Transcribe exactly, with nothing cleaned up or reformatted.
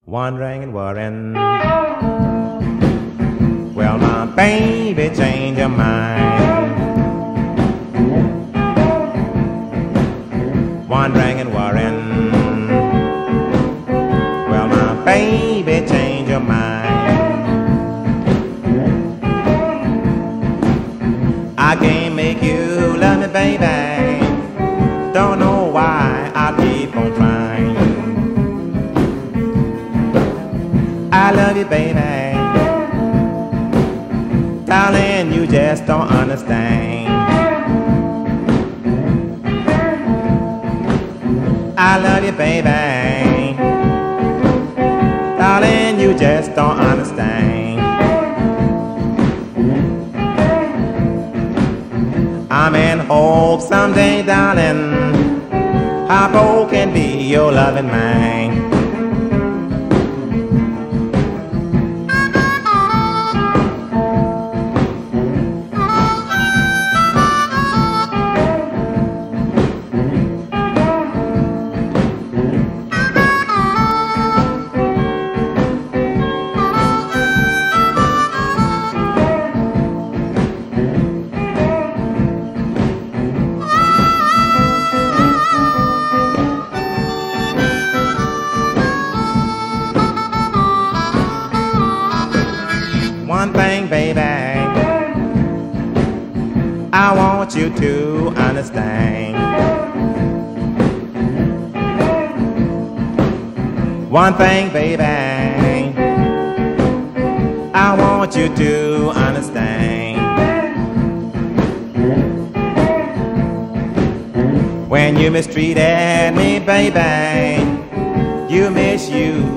wondering and worrying. Well, my baby changed her mind, wondering and worrying. Well, my baby changed her mind. I can't make you love me, baby. Don't know why I keep on trying. I love you, baby. Darling, you just don't understand. I love you, baby. Darling, you just don't understand. I'm in hope someday, darling, I both can be your loving man. One thing, baby, I want you to understand. One thing, baby, I want you to understand. When you mistreated me, baby, you misuse